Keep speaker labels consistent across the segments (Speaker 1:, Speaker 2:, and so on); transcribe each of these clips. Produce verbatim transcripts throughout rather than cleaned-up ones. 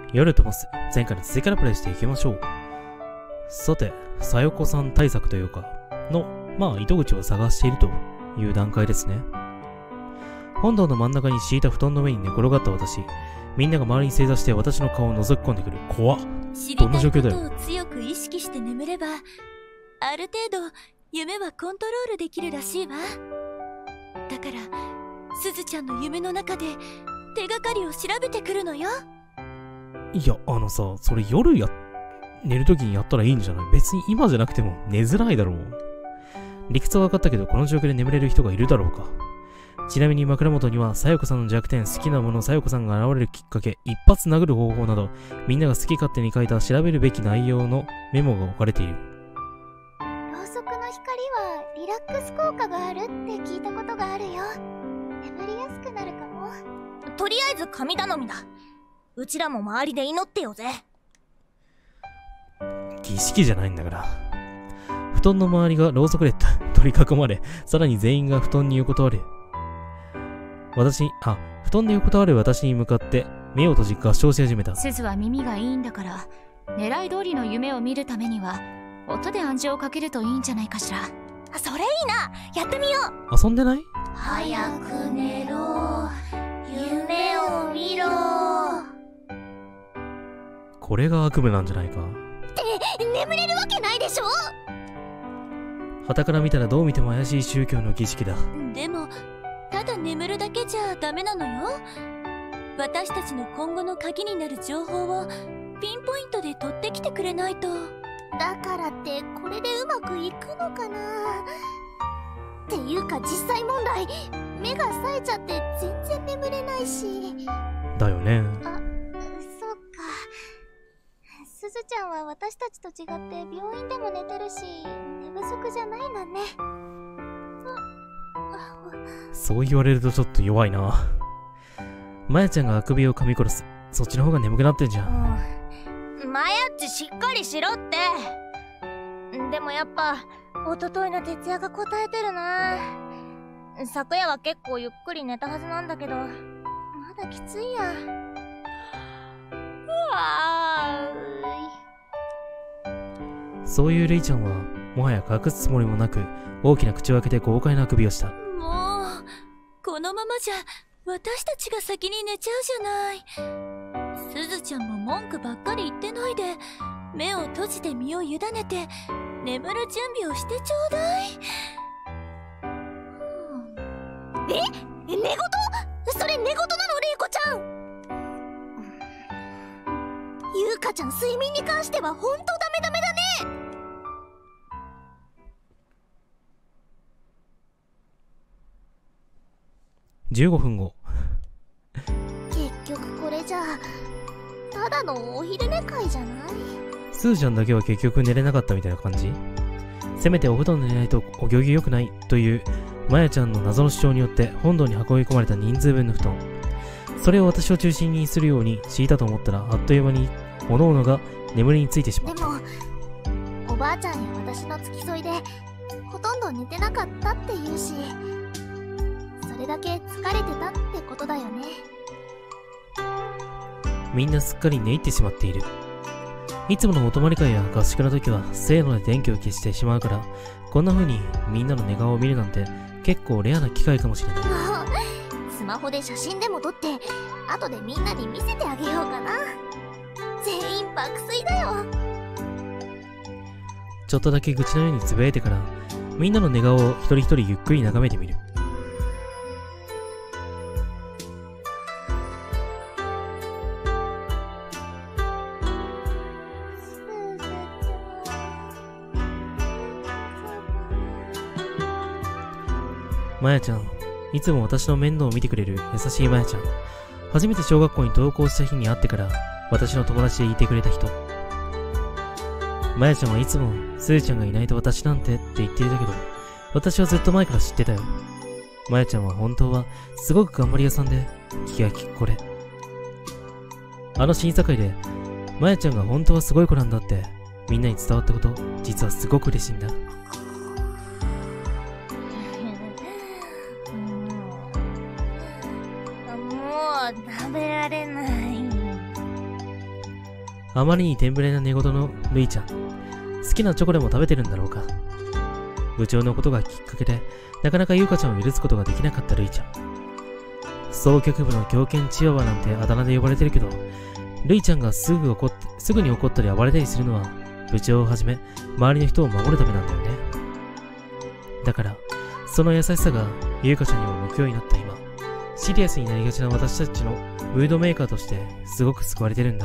Speaker 1: 夜ともす。前回の続きからプレイしていきましょう。さて、さよこさん対策というか、の、まあ、糸口を探しているという段階ですね。本堂の真ん中に敷いた布団の上に寝転がった私。みんなが周りに正座して私の顔を覗き込んでくる。怖っ。どんな状況だよ。
Speaker 2: 知りたいことを強く意識して眠れば、ある程度、夢はコントロールできるらしいわ。だから、すずちゃんの夢の中で、手がかりを調べてくるのよ。
Speaker 1: いや、あのさ、それ夜や、寝るときにやったらいいんじゃない？別に今じゃなくても寝づらいだろう。理屈は分かったけど、この状況で眠れる人がいるだろうか。ちなみに枕元には、さよこさんの弱点、好きなもの、さよこさんが現れるきっかけ、一発殴る方法など、みんなが好き勝手に書いた調べるべき内容のメモが置かれている。
Speaker 3: ろうそくの光はリラックス効果があるって聞いたことがあるよ。眠りやすくなるかも。
Speaker 2: とりあえず神頼みだ。うちらも周りで祈ってよぜ。
Speaker 1: 儀式じゃないんだから。布団の周りがろうそくで取り囲まれ、さらに全員が布団に横たわる。私に、あ、布団で横たわる私に向かって目を閉じ合唱し始めた。
Speaker 4: すずは耳がいいんだから、狙い通りの夢を見るためには、音で暗示をかけるといいんじゃないかしら。
Speaker 2: あ、それいいな。やってみよう。
Speaker 1: 遊んでない？
Speaker 2: 早く寝ろ。夢を見ろ。
Speaker 1: これが悪夢なんじゃないか。
Speaker 2: って眠れるわけないでしょ。
Speaker 1: 傍から見たらどう見ても怪しい宗教の儀式だ。
Speaker 2: でもただ眠るだけじゃダメなのよ。私たちの今後の鍵になる情報をピンポイントで取ってきてくれないと。
Speaker 3: だからってこれでうまくいくのかな。っていうか実際問題、目が冴えちゃって全然眠れないし。
Speaker 1: だよね。
Speaker 3: あ、そっか。すずちゃんは私たちと違って病院でも寝てるし、寝不足じゃないのね。
Speaker 1: そう言われるとちょっと弱いな。まやちゃんがあくびを噛み殺す。そっちの方が眠くなってんじゃん。
Speaker 2: うん、まやっちしっかりしろって。でもやっぱおとといの徹夜が答えてるな。昨夜は結構ゆっくり寝たはずなんだけど、まだきついや。うわ
Speaker 1: ー。そういうレイちゃんはもはや隠すつもりもなく大きな口を開けて豪快なあくびをした。
Speaker 2: もうこのままじゃ私たちが先に寝ちゃうじゃない。すずちゃんも文句ばっかり言ってないで、目を閉じて身を委ねて眠る準備をしてちょうだい。え、寝言？それ寝言なの、レイコちゃん。
Speaker 3: ゆうかちゃん、睡眠に関してはほんとダメダメだね。
Speaker 1: じゅうごふんご。
Speaker 3: 結局これじゃあただのお昼寝会じゃない？
Speaker 1: すーちゃんだけは結局寝れなかったみたいな感じ？せめてお布団で寝ないとお行儀良くないというまやちゃんの謎の主張によって本堂に運び込まれた人数分の布団。それを私を中心にするように敷いたと思ったら、あっという間に各々が眠りについてしまった。
Speaker 3: でもおばあちゃんや私の付き添いでほとんど寝てなかったって言うし、それだけ疲れてたってことだよね。
Speaker 1: みんなすっかり寝入ってしまっている。いつものお泊まり会や合宿の時はせーので電気を消してしまうから、こんな風にみんなの寝顔を見るなんて結構レアな機会かもしれない。
Speaker 3: スマホで写真でも撮って後でみんなに見せてあげようかな。全員爆睡だよ。
Speaker 1: ちょっとだけ愚痴のようにつぶやいてからみんなの寝顔を一人一人ゆっくり眺めてみる。まやちゃん、いつも私の面倒を見てくれる優しいまやちゃん。初めて小学校に登校した日に会ってから私の友達でいてくれた人。まやちゃんはいつもすーちゃんがいないと私なんてって言っていたけど、私はずっと前から知ってたよ。まやちゃんは本当はすごく頑張り屋さんで気が利く子で、あの審査会でまやちゃんが本当はすごい子なんだってみんなに伝わったこと、実はすごく嬉しいんだ。
Speaker 2: 食べられない。
Speaker 1: あまりに天ぶれな寝言のルイちゃん。好きなチョコでも食べてるんだろうか。部長のことがきっかけで、なかなか優香ちゃんを許すことができなかったルイちゃん。総局部の狂犬チワワなんてあだ名で呼ばれてるけど、ルイちゃんがすぐ怒って、すぐに怒ったり暴れたりするのは、部長をはじめ、周りの人を守るためなんだよね。だから、その優しさが優香ちゃんにも向くようになった今、シリアスになりがちな私たちのムードメーカーとしてすごく救われてるんだ。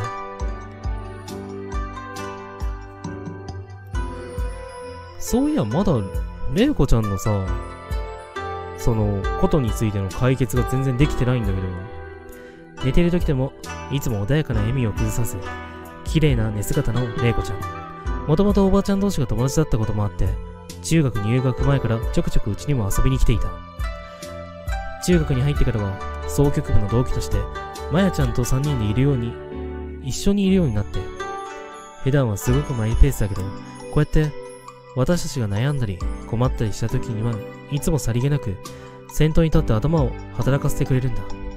Speaker 1: そういや、まだ、レイコちゃんのさ、その、ことについての解決が全然できてないんだけど、寝てる時でも、いつも穏やかな笑みを崩さず、綺麗な寝姿のレイコちゃん。もともとおばあちゃん同士が友達だったこともあって、中学入学前からちょくちょくうちにも遊びに来ていた。中学に入ってからは、総局部の同期として、まやちゃんとさんにんでいるように、一緒にいるようになって、普段はすごくマイペースだけど、こうやって、私たちが悩んだり困ったりした時にはいつもさりげなく先頭に立って頭を働かせてくれるんだ。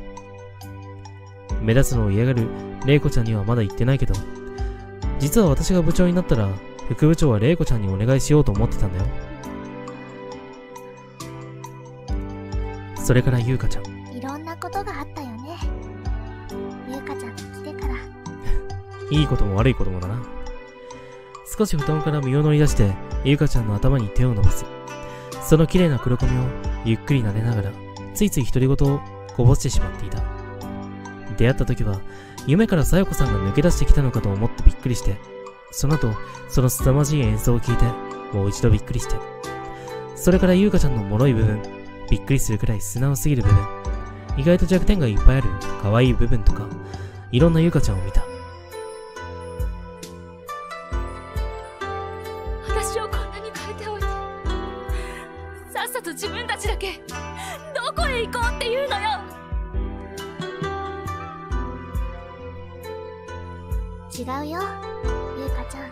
Speaker 1: 目立つのを嫌がる玲子ちゃんにはまだ言ってないけど、実は私が部長になったら副部長は玲子ちゃんにお願いしようと思ってたんだよ。それから優香ちゃん、
Speaker 3: いろんなことがあったよね。優香ちゃんが来てから
Speaker 1: いいことも悪いこともだな。少し布団から身を乗り出して、優香ちゃんの頭に手を伸ばす。その綺麗な黒髪をゆっくり撫でながら、ついつい独り言をこぼしてしまっていた。出会った時は、夢からさよこさんが抜け出してきたのかと思ってびっくりして、その後、その凄まじい演奏を聞いて、もう一度びっくりして。それから優香ちゃんの脆い部分、びっくりするくらい素直すぎる部分、意外と弱点がいっぱいある可愛い部分とか、いろんな優香ちゃんを見た。
Speaker 4: 私をこんなに変えておいて、さっさと自分たちだけどこへ行こうっていうのよ。
Speaker 3: 違うよ、優香ちゃん。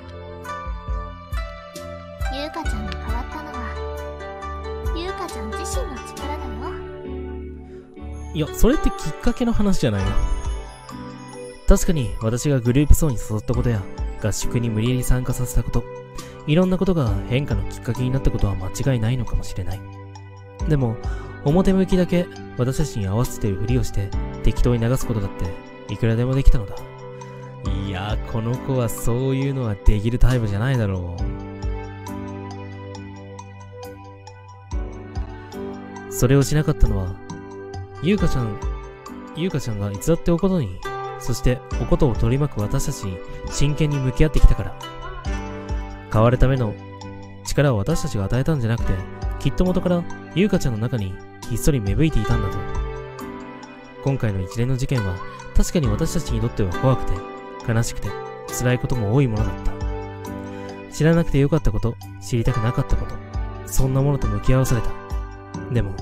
Speaker 3: 優香ちゃんが変わったのは優香ちゃん自身の力だよ。
Speaker 1: いや、それってきっかけの話じゃないの。確かに私がグループ層に誘ったことや合宿に無理やり参加させたこと、いろんなことが変化のきっかけになったことは間違いないのかもしれない。でも表向きだけ私たちに合わせてるふりをして適当に流すことだっていくらでもできたのだ。いや、この子はそういうのはできるタイプじゃないだろう。それをしなかったのは優香ちゃん優香ちゃんがいつだっておことに、そしておことを取り巻く私たちに真剣に向き合ってきたから。変わるための力を私たちが与えたんじゃなくて、きっと元から優香ちゃんの中にひっそり芽吹いていたんだと。今回の一連の事件は確かに私たちにとっては怖くて悲しくて辛いことも多いものだった。知らなくてよかったこと、知りたくなかったこと、そんなものと向き合わされた。でも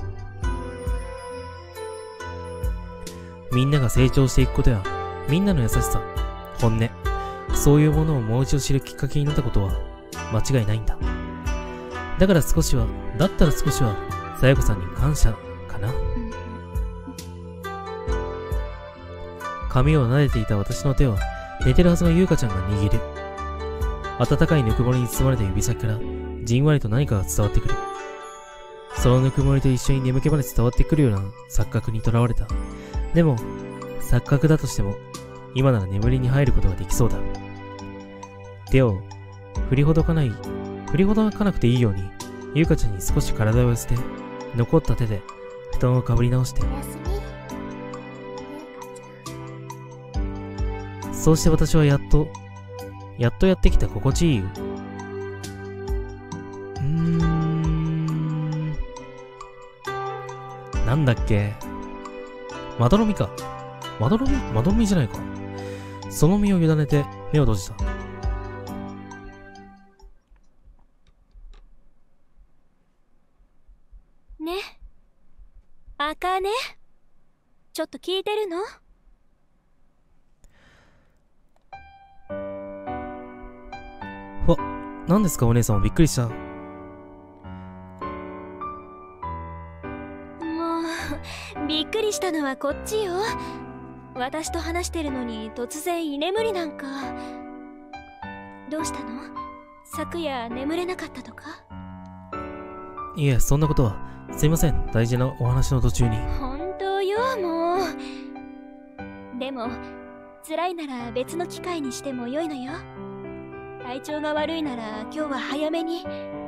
Speaker 1: みんなが成長していくことやみんなの優しさ、本音、そういうものをもう一度知るきっかけになったことは間違いないんだ。だから少しは、だったら少しはさやこさんに感謝かな。髪を撫でていた私の手は寝てるはずの優香ちゃんが握る。温かいぬくもりに包まれた指先からじんわりと何かが伝わってくる。そのぬくもりと一緒に眠気まで伝わってくるような錯覚にとらわれた。でも錯覚だとしても今なら眠りに入ることができそうだ。手を振りほどかない振りほどかなくていいように優香ちゃんに少し体を寄せて、残った手で布団をかぶり直して、
Speaker 3: おやすみ、優香ちゃん。
Speaker 1: そうして私はやっとやっとやってきた心地いい。うーんなんだっけ、まどろみか。まどろみまどろみじゃないか。その身を委ねて目を閉じた。
Speaker 2: ね、あかね、ちょっと聞いてるの？
Speaker 1: わ、何ですかお姉さんもびっくりした。
Speaker 2: もうびっくりしたのはこっちよ。私と話してるのに突然居眠りなんか。 どうしたの？昨夜眠れなかったとか？
Speaker 1: いえ、そんなことは。すいません、大事なお話の途中に。
Speaker 2: 本当よ、もう。でも辛いなら別の機会にしても良いのよ。体調が悪いなら今日は早めに。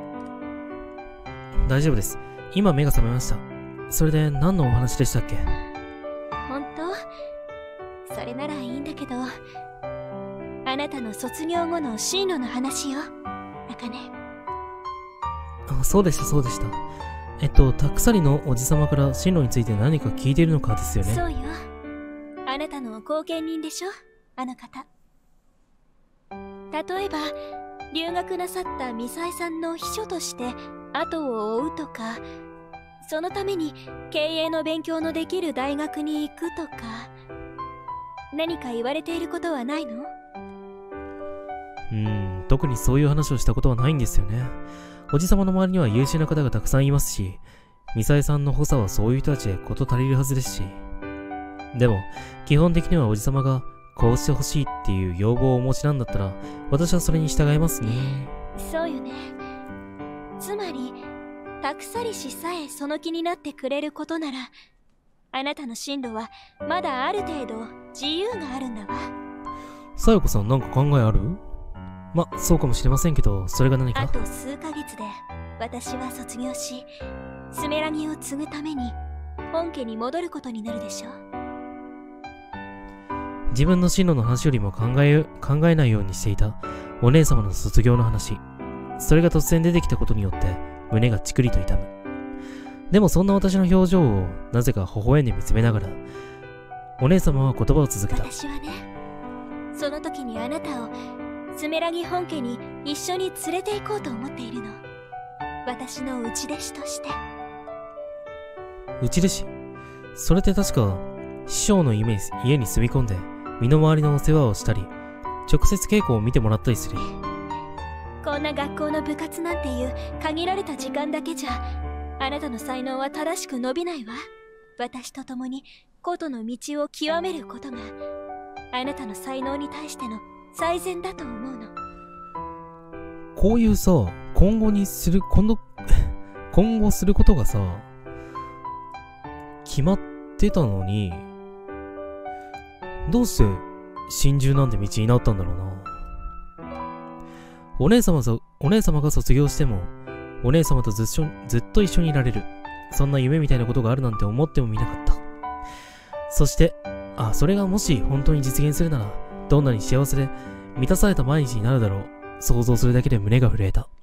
Speaker 1: 大丈夫です。今目が覚めました。それで何のお話でしたっけ？
Speaker 2: 本当？それならいいんだけど、あなたの卒業後の進路の話よ、茜。
Speaker 1: あ、そうでしたそうでした。えっとたくさりのおじさまから進路について何か聞いているのかですよね。
Speaker 2: そうよ、あなたの後見人でしょ、あの方。例えば留学なさったミサエさんの秘書として後を追うとか、そのために経営の勉強のできる大学に行くとか、何か言われていることはないの？
Speaker 1: うーん、特にそういう話をしたことはないんですよね。おじさまの周りには優秀な方がたくさんいますし、ミサエさんの補佐はそういう人たちで事足りるはずですし。でも基本的にはおじさまがこうしてほしいっていう要望をお持ちなんだったら、私はそれに従いますね。
Speaker 2: そうよね。つまりたくさりしさえその気になってくれることなら、あなたの進路はまだある程度自由があるんだわ。
Speaker 1: さよこさん、なんか考えある？ま、そうかもしれませんけど、それが何か？
Speaker 2: あと数ヶ月で私は卒業し、スメラギを継ぐために本家に戻ることになるでしょ。
Speaker 1: 自分の進路の話よりも考え、考えないようにしていたお姉様の卒業の話。それが突然出てきたことによって胸がチクリと痛む。でもそんな私の表情をなぜか微笑んで見つめながら、お姉様は言葉を続けた。
Speaker 2: 私はね、その時にあなたをスメラギ本家に一緒に連れて行こうと思っているの。私の内弟子として。
Speaker 1: 内弟子？それって確か師匠の家に住み込んで身の回りのお世話をしたり、直接稽古を見てもらったりする。
Speaker 2: こんな学校の部活なんていう限られた時間だけじゃ、あなたの才能は正しく伸びないわ。私と共に琴の道を極めることがあなたの才能に対しての最善だと思うの。
Speaker 1: こういうさ、今後にする今度今後することがさ決まってたのに、どうして心中なんて道になったんだろうな。お姉様さ、お姉様が卒業してもお姉様とずっしょずっと一緒にいられる、そんな夢みたいなことがあるなんて思ってもみなかった。そしてあ、それがもし本当に実現するなら、どんなに幸せで満たされた毎日になるだろう。想像するだけで胸が震えた。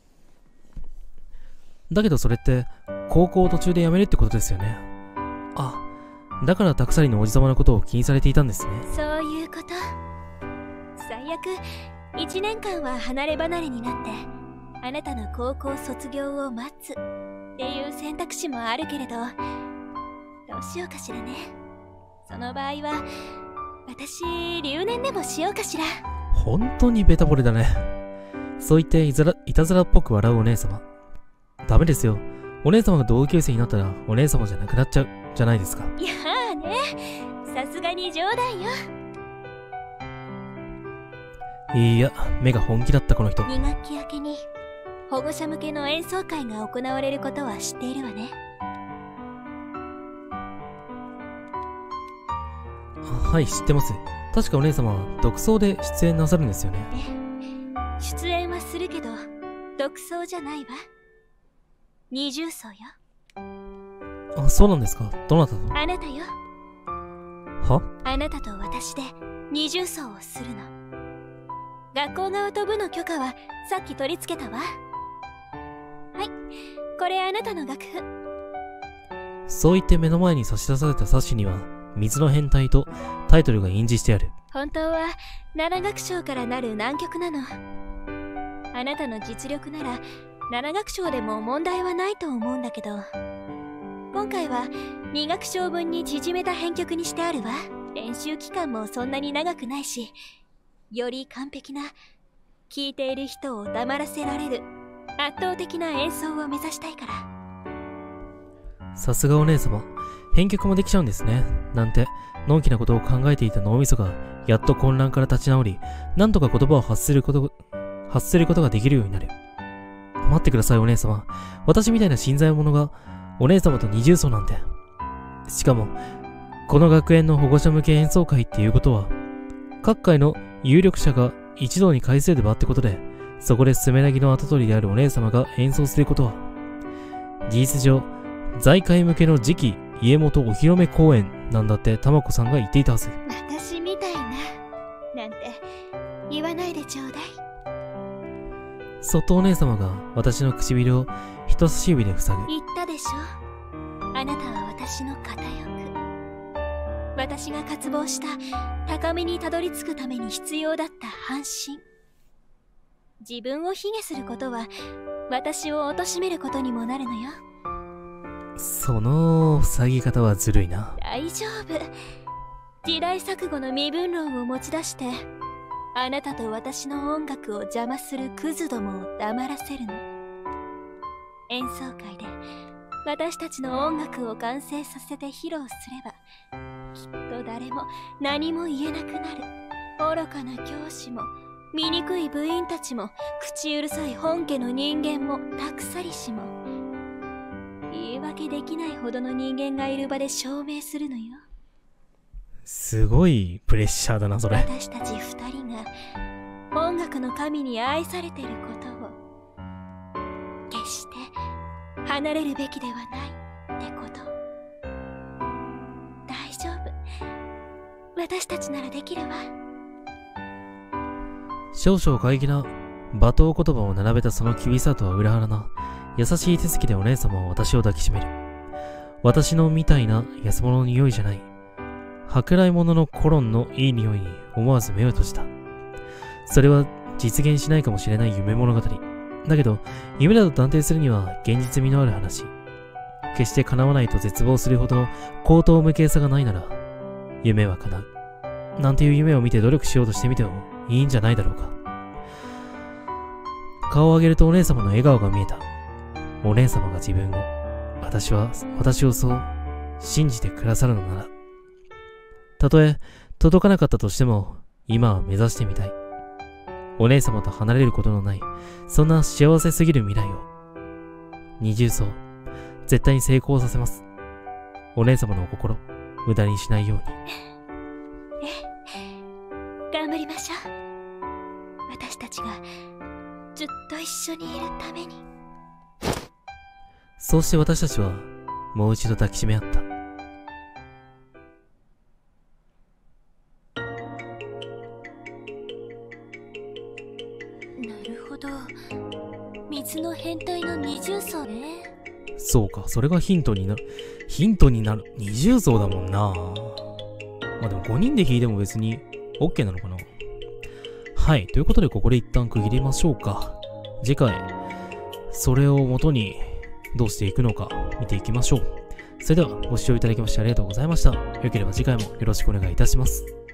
Speaker 1: だけどそれって高校を途中で辞めるってことですよね。あ、だからたくさりのおじさまのことを気にされていたんですね。
Speaker 2: そういうこと。最悪いちねんかんは離れ離れになってあなたの高校卒業を待つっていう選択肢もあるけれど、どうしようかしらね。その場合は私留年でもしようかしら。
Speaker 1: 本当にベタボレだね。そう言っていざらいたずらっぽく笑うお姉様。ダメですよ。お姉様が同級生になったらお姉様じゃなくなっちゃうじゃないですか。
Speaker 2: いやーね、さすがに冗談よ。
Speaker 1: いや、目が本気だったこの人。
Speaker 2: に学期明けに保護者向けの演奏会が行われることは知っているわね。
Speaker 1: はい、知ってます。確かお姉様は独奏で出演なさるんですよね。
Speaker 2: 出演はするけど独奏じゃないわ。二重奏よ。
Speaker 1: あ、そうなんですか。どなたと？
Speaker 2: あなたよ。
Speaker 1: は？
Speaker 2: あなたと私で二重奏をするの。学校側と部の許可はさっき取り付けたわ。はい、これあなたの楽譜。
Speaker 1: そう言って目の前に差し出された冊子には水の変態とタイトルが印字してある。
Speaker 2: 本当は七楽章からなる難曲なの。あなたの実力なら七楽章でも問題はないと思うんだけど、今回は二楽章分に縮めた編曲にしてあるわ。練習期間もそんなに長くないし、より完璧な、聴いている人を黙らせられる圧倒的な演奏を目指したいから。
Speaker 1: さすがお姉様、編曲もできちゃうんですね。なんてのんきなことを考えていた脳みそが、やっと混乱から立ち直り、なんとか言葉を発すること、発することができるようになる。待ってください、お姉様。私みたいな新参者が、お姉様と二重奏なんて。しかも、この学園の保護者向け演奏会っていうことは、各界の有力者が一堂に会する場ってことで、そこでスメラギの跡取りであるお姉様が演奏することは、事実上、財界向けの次期家元お披露目公演なんだってたまこさんが言っていたはず。
Speaker 3: 私みたいななんて言わないでちょうだい。
Speaker 1: そっとお姉様が私の唇を人差し指で塞ぐ。
Speaker 3: 言ったでしょ、あなたは私の片翼。私が渇望した高みにたどり着くために必要だった半身。自分を卑下することは私を貶めることにもなるのよ。
Speaker 1: その塞ぎ方はずるいな。
Speaker 3: 大丈夫。時代錯誤の身分論を持ち出してあなたと私の音楽を邪魔するクズどもを黙らせるの。演奏会で私たちの音楽を完成させて披露すればきっと誰も何も言えなくなる。愚かな教師も醜い部員たちも口うるさい本家の人間もたくさりしも言い訳できないほどの人間がいる場で証明するのよ。
Speaker 1: すごいプレッシャーだなそれ。
Speaker 3: 私たち二人が音楽の神に愛されていることを決して離れるべきではないってこと。大丈夫、私たちならできるわ。
Speaker 1: 少々過激な罵倒言葉を並べたその厳しさとは裏腹な優しい手つきでお姉様は私を抱きしめる。私のみたいな安物の匂いじゃない、舶来物のコロンのいい匂いに思わず目を閉じた。それは実現しないかもしれない夢物語。だけど、夢だと断定するには現実味のある話。決して叶わないと絶望するほどの高等無形さがないなら、夢は叶う。なんていう夢を見て努力しようとしてみてもいいんじゃないだろうか。顔を上げるとお姉様の笑顔が見えた。お姉様が自分を、私は、私をそう信じてくださるのなら、たとえ届かなかったとしても、今は目指してみたい。お姉様と離れることのない、そんな幸せすぎる未来を。二重奏、絶対に成功させます。お姉様のお心、無駄にしないように。
Speaker 3: ええ、頑張りましょう。私たちがずっと一緒にいるために。
Speaker 1: そうして私たちはもう一度抱きしめ合った。
Speaker 3: なるほど、水の変態の二重奏ね。
Speaker 1: そうか、それがヒントになる。ヒントになる。二重奏だもんな。まあでもごにんで弾いても別に OK なのかな。はい。ということでここで一旦区切りましょうか。次回、それを元にどうしていくのか見ていきましょう。それではご視聴いただきましてありがとうございました。良ければ次回もよろしくお願いいたします。